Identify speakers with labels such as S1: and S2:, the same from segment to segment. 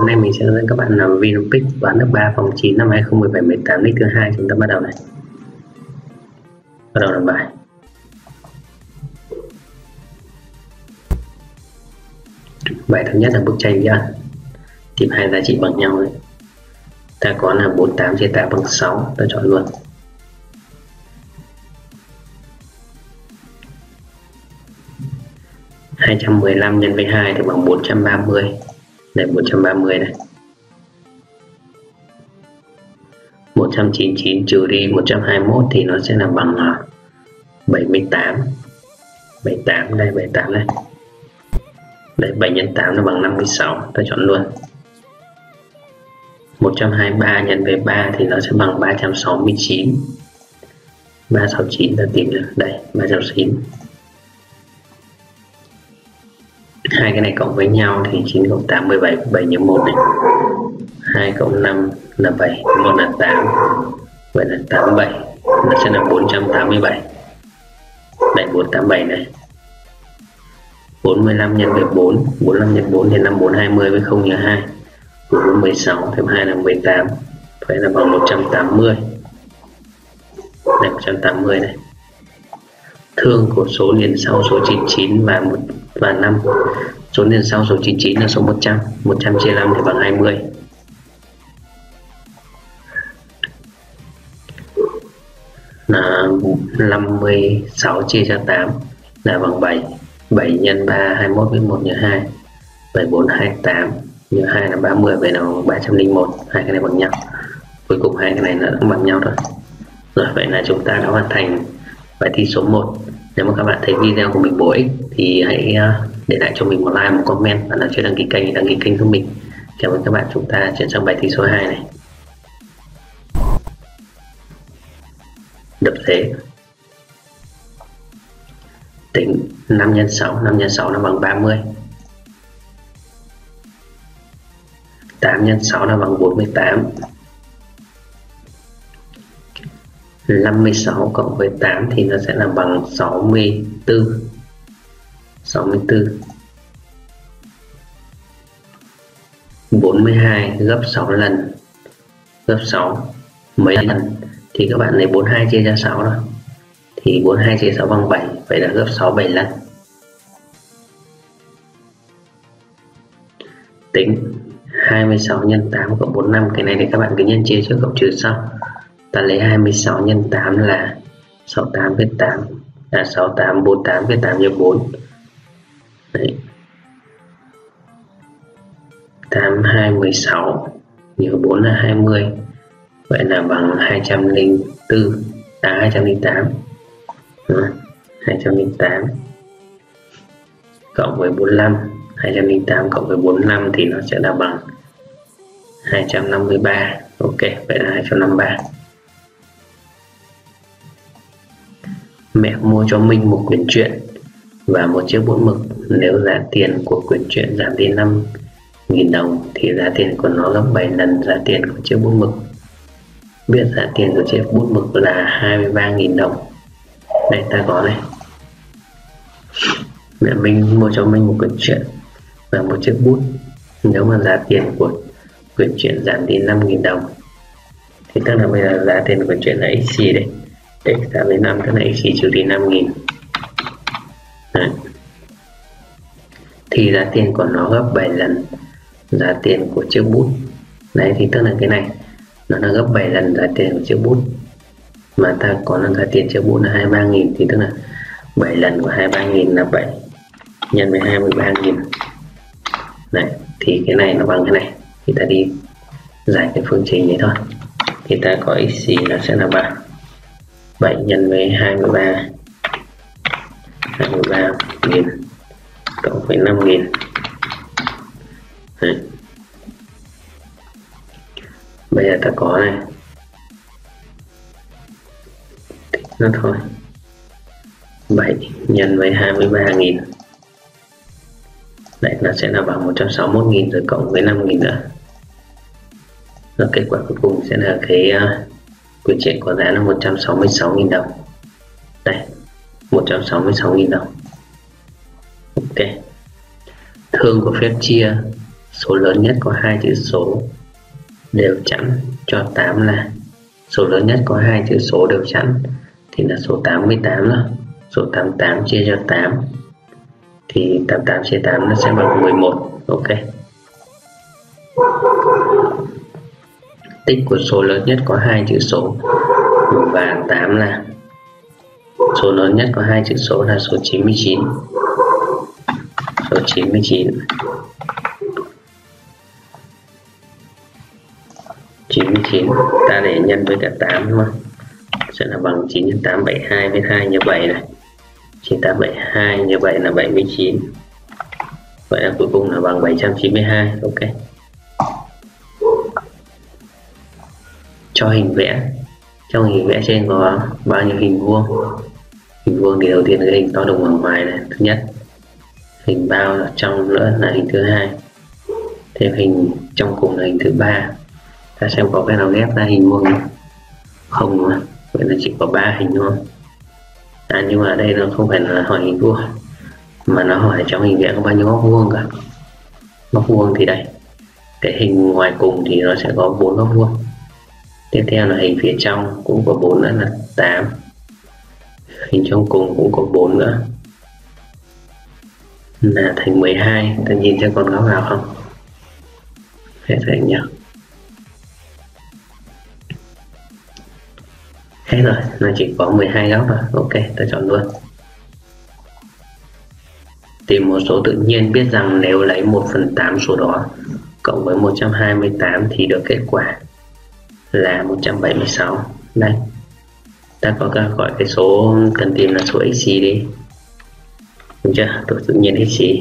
S1: Hôm nay mình sẽ hướng dẫn các bạn làm Vinopix toán lớp 3 vòng 9 năm 2017-18 lịch thứ 2. Chúng ta bắt đầu này. Bắt đầu làm bài. Bài thứ nhất là bức tranh bí ẩn. Tìm hai giá trị bằng nhau đấy. Ta có là 48 chia 8 bằng 6, ta chọn luôn. (215 nhân với 2 thì bằng 430. Đây 430 này. 199 trừ đi 121 thì nó sẽ là bằng 78. 78 đây, 78 đây. Đây 7 nhân 8 nó bằng 56, ta chọn luôn. 123 nhân với 3 thì nó sẽ bằng 369. 369 ta tìm được đây, 369. Hai cái này cộng với nhau thì 9 cộng 8 17, 7 nhân 1 này. 2 cộng 5 là 7, 1 là 8. Vậy là 87, nó sẽ là 487. Đây 487 này. 45 nhân với 4, 45 nhân 4 thì 5420 với 0 nhân 2. 4 16 thêm 2 là 18. Vậy là bằng 180. Đây 180 này. Thương của số liền sau số 99 và 5. Số liền sau số 99 là số 100. 100 chia 5 thì bằng 20. Là 56 chia cho 8 là bằng 7. 7 nhân 3 21 với 1 nhân 2. 74 28 nhân 2 là 30, vậy là 301. Hai cái này bằng nhau. Cuối cùng hai cái này nó cũng bằng nhau rồi. Rồi vậy là chúng ta đã hoàn thành bài thi số 1. Nếu mà các bạn thấy video của mình bổ ích thì hãy để lại cho mình một like, một comment, và nào chưa đăng ký kênh thì đăng ký kênh của mình. Cảm ơn các bạn. Chúng ta chuyển sang bài thi số 2 này. Đập thế. Tính 5 x 6, 5 x 6 là bằng 30. 8 x 6 là bằng 48. 56 cộng với 8 thì nó sẽ là bằng 64. 64. 42 gấp 6 lần. Gấp 6 mấy lần thì các bạn lấy 42 chia cho 6 đó. Thì 42 chia 6 bằng 7, vậy là gấp 6 7 lần. Tính 26 nhân 8 cộng 45, cái này thì các bạn cứ nhân chia trước cộng trừ sau. Ta lấy 26 nhân 8 là 68 viết 8 là 68, 48 viết 8 nhân 4. Đấy. 8 2 16 nhiều 4 là 20. Vậy là bằng 204, 208. 208 cộng với 45. 208 cộng với 45 thì nó sẽ là bằng 253. Ok, vậy là 253. Mẹ mua cho Minh một quyển truyện và một chiếc bút mực. Nếu giá tiền của quyển truyện giảm đi 5.000 đồng thì giá tiền của nó gấp 7 lần giá tiền của chiếc bút mực. Biết giá tiền của chiếc bút mực là 23.000 đồng. Đây ta có này. Mẹ Minh mua cho Minh một quyển truyện và một chiếc bút. Nếu mà giá tiền của quyển truyện giảm đi 5.000 đồng thì tức là bây giờ giá tiền của quyển truyện là x đây. X giảm đi 5 tức là x trừ đi 5.000. Thì giá tiền của nó gấp 7 lần giá tiền của chiếc bút. Đấy thì tức là cái này nó là gấp 7 lần giá tiền của chiếc bút. Mà ta có là giá tiền chiếc bút là 23.000 thì tức là 7 lần của 23.000 là 7 nhân với 23.000. Đấy, thì cái này nó bằng cái này. Thì ta đi giải cái phương trình này thôi. Thì ta có x nó sẽ là bằng 7 nhân với 23.000 cộng với 5.000. Đấy. Bây giờ ta có này. Nó thôi. 7 nhân với 23.000. Đấy, nó sẽ là bằng 161.000 rồi cộng với 5.000 nữa. Và kết quả cuối cùng sẽ là cái quyển truyện có giá là 166.000 đồng. Đây, 166.000 đồng. Ok. Thương của phép chia số lớn nhất có hai chữ số đều chẵn cho 8 là số lớn nhất có hai chữ số đều chẵn thì là số 88 đó. Số 88 chia cho 8 thì 88 chia 8 nó sẽ bằng 11. Ok. Tích của số lớn nhất có hai chữ số và 8 là số lớn nhất có hai chữ số là số 99. Số 99 ta để nhân với cả 8 đúng không? Sẽ là bằng 9 nhân 8 72 với 2 nhân 7 này. 98 72 như vậy là 79. Vậy là cuối cùng là bằng 792. Ok. Cho hình vẽ. Trong hình vẽ trên có bao nhiêu hình vuông? Hình vuông thì đầu tiên là cái hình to đùng ở ngoài này, thứ nhất. Hình bao ở trong nữa là hình thứ hai. Thêm hình trong cùng là hình thứ ba. Ta xem có cái nào ghép ra hình vuông không? Đúng không? Vậy là chỉ có 3 hình thôi. Nhưng mà ở đây nó không phải là hỏi hình vuông mà nó hỏi trong hình vẽ có bao nhiêu góc vuông cả. Góc vuông thì đây, cái hình ngoài cùng thì nó sẽ có 4 góc vuông. Tiếp theo là hình phía trong cũng có 4 nữa là 8. Hình trong cùng cũng có 4 nữa là thành 12. Ta nhìn xem còn góc nào không? Hết rồi nhỉ? Hết rồi, nó chỉ có 12 góc rồi. Ok, ta chọn luôn. Tìm một số tự nhiên biết rằng nếu lấy 1/8 số đó cộng với 128 thì được kết quả là 176. Đây, ta có gọi cái số cần tìm là số xy đi. Đúng chưa? Tổ tự nhiên xy.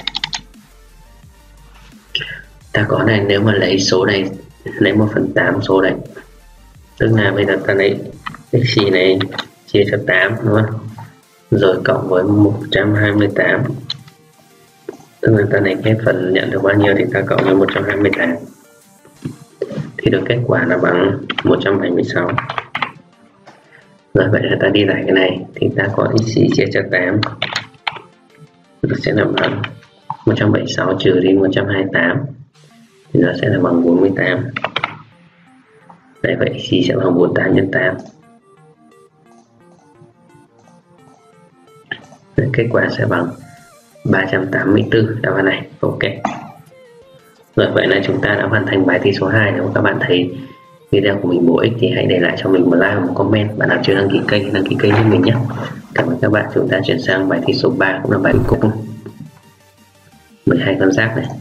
S1: Ta có này, nếu mà lấy số này, lấy 1/8 số này, tức là bây giờ ta lấy xy này chia cho 8 đúng không? Rồi cộng với 128. Tức là ta này cái phần nhận được bao nhiêu thì ta cộng với 128 thì được kết quả là bằng 176. Rồi vậy là ta đi giải cái này thì ta có xy chia cho 8 nó sẽ là bằng 176 trừ đi 128 thì nó sẽ là bằng 48. Đấy, vậy xy sẽ bằng 48 nhân 8. Đấy, kết quả sẽ bằng 384 đáp án này. Ok. Rồi vậy là chúng ta đã hoàn thành bài thi số 2. Nếu các bạn thấy video của mình bổ ích thì hãy để lại cho mình một like và một comment. Bạn nào chưa đăng ký kênh giúp mình nhé. Cảm ơn các bạn. Chúng ta chuyển sang bài thi số 3 cũng là bài cuối cùng. 12 con giáp này.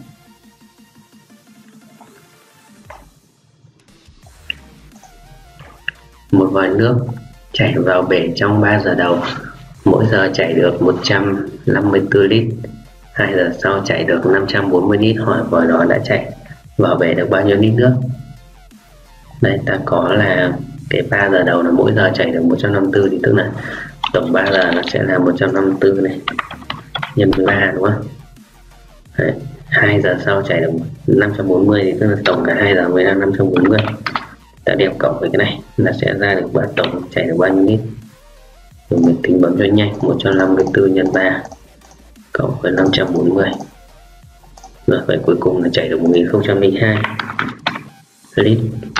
S1: Một vòi nước chảy vào bể trong 3 giờ đầu, mỗi giờ chảy được 154 lít. 2 giờ sau chảy được 540 lít. Hỏi vòi đó đã chảy vào bể được bao nhiêu lít nước? Đây, ta có là cái 3 giờ đầu là mỗi giờ chảy được 154 thì tức là tổng 3 giờ nó sẽ là 154 này nhân 3 đúng không? Đấy, 2 giờ sau chảy được 540 thì tức là tổng cả 2 giờ mới là 540. Ta đem cộng với cái này là sẽ ra được tổng chảy được bao nhiêu lít. Rồi mình tính bấm cho nhanh. 154 nhân 3 cộng với 540. Rồi vậy cuối cùng là chảy được 1002 lít.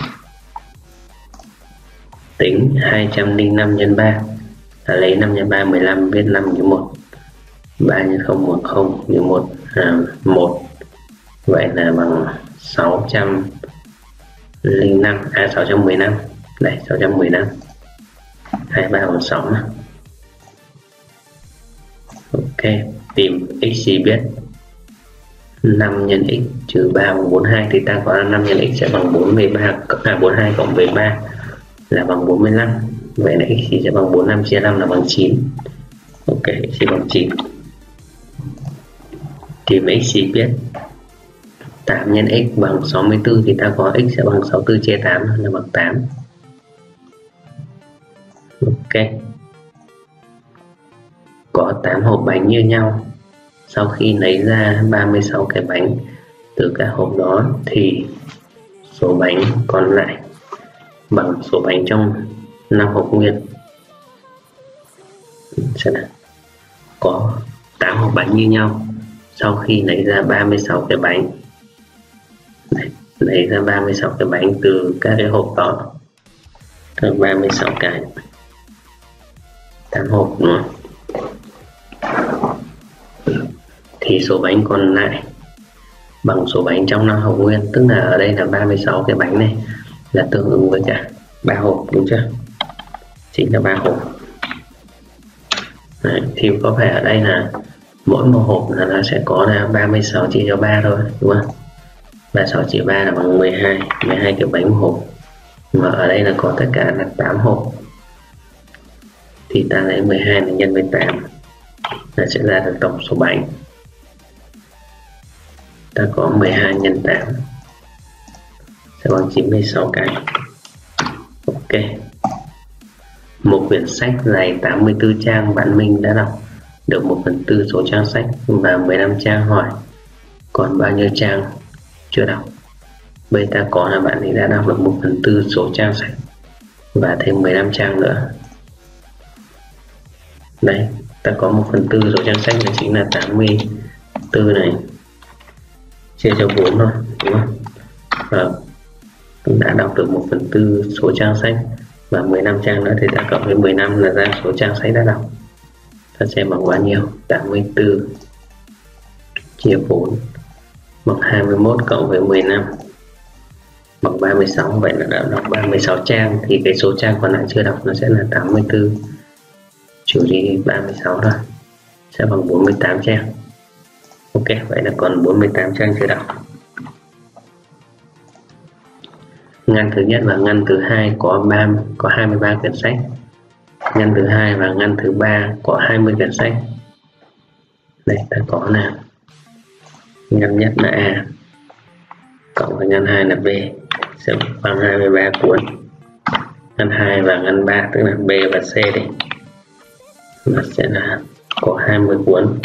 S1: Tính 205 nhân 3 là lấy 5 nhân 3 15, viết 5 như 1. 3 nhân 0 1 0 như 1 là 1. Vậy là bằng 615. Đây, 615. 23 bằng 6 mà. Ok, tìm x gì biết. 5 nhân x trừ 3 bằng 42 thì ta có 5 nhân x sẽ bằng 42 cộng 13 là bằng 45. Vậy là x sẽ bằng 45 chia 5 là bằng 9. Ok, x bằng 9. Tìm x biết 8 nhân x bằng 64 thì ta có x sẽ bằng 64 chia 8 là bằng 8. Ok. Có 8 hộp bánh như nhau. Sau khi lấy ra 36 cái bánh từ các hộp đó thì số bánh còn lại bằng số bánh trong 5 hộp nguyên. Xem nào. Có 8 hộp bánh như nhau. Sau khi lấy ra 36 cái bánh lấy ra 36 cái bánh từ các cái hộp đó, được 36 cái, 8 hộp nữa. Thì số bánh còn lại bằng số bánh trong 5 hộp nguyên, tức là ở đây là 36 cái bánh này là tương ứng với cả 3 hộp, đúng chưa? Chính là 3 hộp. Đấy, thì có phải ở đây là mỗi một hộp là nó sẽ có là 36 chia cho 3 thôi, đúng không? 36 chia 3 là bằng 12 cái bánh một hộp, mà ở đây là có tất cả là 8 hộp, thì ta lấy 12 là nhân với 8 là sẽ ra được tổng số bánh. Ta có 12 nhân 8 sẽ bằng 96 cái. Ok. Một quyển sách dày 84 trang bạn Minh đã đọc được 1/4 số trang sách và 15 trang, hỏi còn bao nhiêu trang chưa đọc. Bây ta có là bạn ấy đã đọc được 1/4 số trang sách và thêm 15 trang nữa. Đây, ta có 1/4 số trang sách là chính là 84 này chia cho 4 thôi, đúng không? Và đã đọc được 1/4 số trang sách và 15 trang nữa thì ta cộng với 15 là ra số trang sách đã đọc. Ta sẽ bằng bao nhiêu? 84 chia 4 bằng 21 cộng với 15 bằng 36. Vậy là đã đọc 36 trang, thì cái số trang còn lại chưa đọc nó sẽ là 84 trừ đi 36 thôi, sẽ bằng 48 trang. Ok, vậy là còn 48 trang chưa đọc. Ngăn thứ nhất và ngăn thứ hai có 23 quyển sách. Ngăn thứ hai và ngăn thứ ba có 20 quyển sách. Đây ta có nào, ngăn nhất là A cộng với ngăn 2 là B sẽ bằng 23 cuốn. Ngăn 2 và ngăn 3 tức là B và C đây, nó sẽ là có 20 cuốn.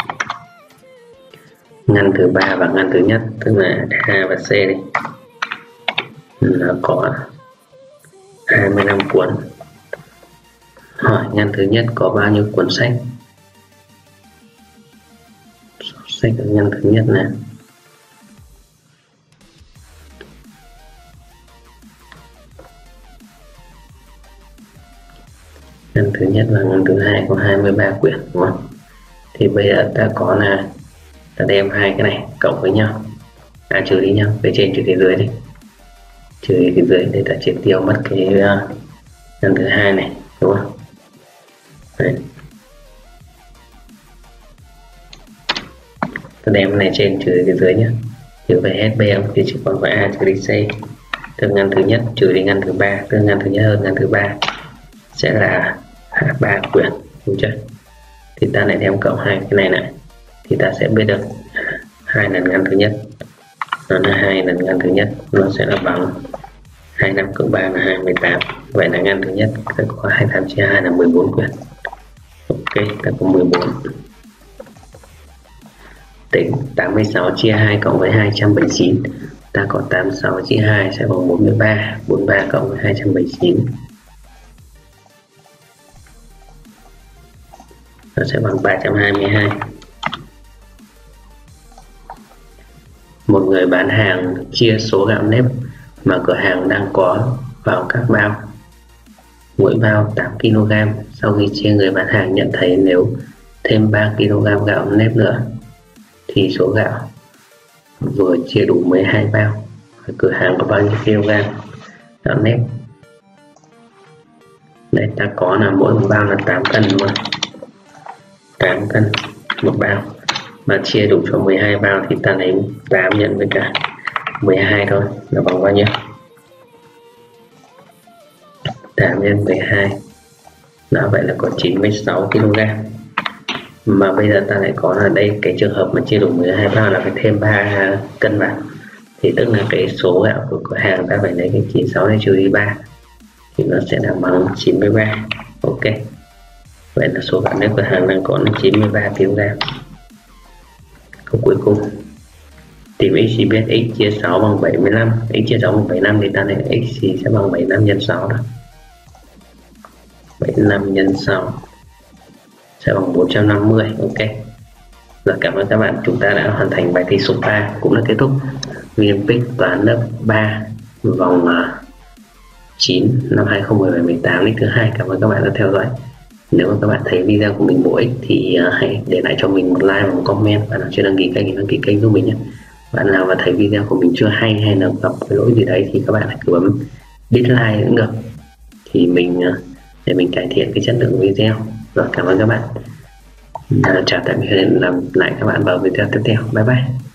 S1: Ngăn thứ ba và ngăn thứ nhất tức là A và C đây, nó có 25 cuốn. Hỏi ngăn thứ nhất có bao nhiêu cuốn sách. Sách ở ngăn thứ nhất là ngăn thứ nhất và ngăn thứ hai có 23 quyển, đúng không? Thì bây giờ ta có là ta đem hai cái này cộng với nhau, trừ đi nhau, về trên trừ phía dưới đi, trừ đi phía dưới để ta triệt tiêu mất cái ngăn thứ hai này, đúng không? Đấy. Ta đem cái này trên trừ đi phía dưới nhé, trừ về hết B thì chỉ còn phải A trừ đi C, tức ngăn thứ nhất trừ đi ngăn thứ ba, tức ngăn thứ nhất hơn ngăn thứ ba sẽ là 3 quyển, đúng chưa? Thì ta lại đem cộng hai cái này lại thì ta sẽ biết được 2 lần ngăn thứ nhất nó là 2 lần ngăn thứ nhất, nó sẽ là bằng 25 cộng 3 là 28. Vậy là ngăn thứ nhất sẽ có 28 chia 2 là 14 quyển. Ok, ta có 14. Tính 86 chia 2 cộng với 279, ta có 86 chia 2 sẽ bằng 43, 43 cộng với 279 nó sẽ bằng 322. Một người bán hàng chia số gạo nếp mà cửa hàng đang có vào các bao, mỗi bao 8 kg. Sau khi chia, người bán hàng nhận thấy nếu thêm 3 kg gạo nếp nữa thì số gạo vừa chia đủ 12 bao. Cửa hàng có bao nhiêu kg gạo nếp? Đây ta có là mỗi một bao là 8 cân, đúng không? 8 cân một bao, mà chia đủ cho 12 bao thì ta lấy 8 nhân với cả 12 thôi là bằng bao nhiêu? 8 nhân 12 đó, vậy là có 96 kg. Mà bây giờ ta lại có là đây, cái trường hợp mà chia đủ 12 bao là phải thêm 3 cân vào, thì tức là cái số gạo của cửa hàng ta phải lấy cái 96 này trừ đi 3 thì nó sẽ là bằng 93. Ok, vậy là số gạo nếp cửa hàng đang có là 93 kg. Câu cuối cùng, tìm x thì biết x chia 6 bằng 75. X chia 6 bằng 75 thì ta lấy x thì sẽ bằng 75 nhân 6 đó. 75 nhân 6 sẽ bằng 450. Ok, Rồi, cảm ơn các bạn, chúng ta đã hoàn thành bài thi số 3, cũng là kết thúc Olympic toán lớp 3 vòng 9 năm 2017-18 lịch thứ 2. Cảm ơn các bạn đã theo dõi. Nếu mà các bạn thấy video của mình bổ ích thì hãy để lại cho mình một like và một comment. Bạn nào chưa đăng ký kênh thì đăng ký kênh giúp mình nhé. Bạn nào mà thấy video của mình chưa hay hay là gặp cái lỗi gì đấy thì các bạn hãy cứ bấm dislike cũng được, thì mình để mình cải thiện cái chất lượng video. Rồi, cảm ơn các bạn. Chào tạm biệt, hẹn gặp lại các bạn vào video tiếp theo. Bye bye.